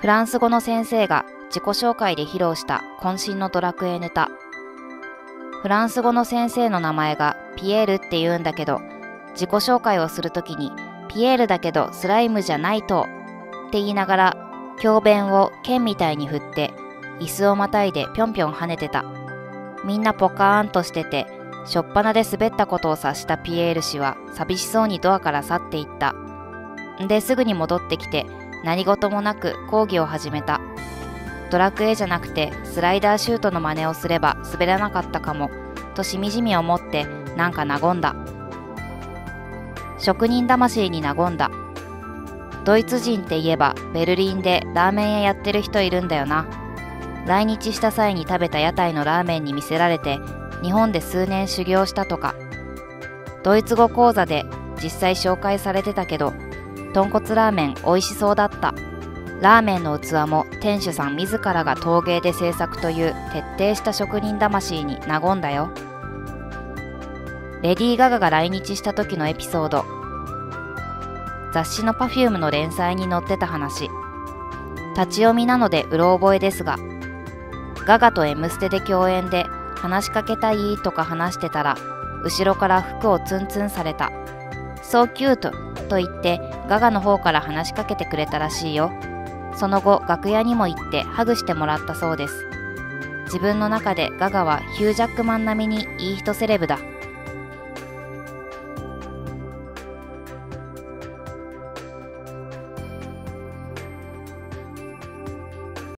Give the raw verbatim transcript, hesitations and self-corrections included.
フランス語の先生が自己紹介で披露した渾身のドラクエネタ。フランス語の先生の名前がピエールって言うんだけど、自己紹介をするときにピエールだけどスライムじゃないとって言いながら教鞭を剣みたいに振って椅子をまたいでぴょんぴょん跳ねてた。みんなポカーンとしてて、しょっぱなで滑ったことを察したピエール氏は寂しそうにドアから去っていった。ですぐに戻ってきて何事もなく講義を始めた。ドラクエじゃなくてスライダーシュートの真似をすれば滑らなかったかもとしみじみ思ってなんか和んだ。職人魂に和んだ。ドイツ人って言えばベルリンでラーメン屋やってる人いるんだよな。来日した際に食べた屋台のラーメンに魅せられて日本で数年修行したとか。ドイツ語講座で実際紹介されてたけど、豚骨ラーメン美味しそうだった。ラーメンの器も店主さん自らが陶芸で制作という徹底した職人魂に和んだよ。レディー・ガガが来日した時のエピソード。雑誌の パフューム の連載に載ってた話。立ち読みなのでうろ覚えですが、ガガと エムステで共演で話しかけたいとか話してたら、後ろから服をツンツンされた。So cute と言ってガガの方から話しかけてくれたらしいよ。その後楽屋にも行ってハグしてもらったそうです。自分の中でガガはヒュージャックマン並みにいい人セレブだ。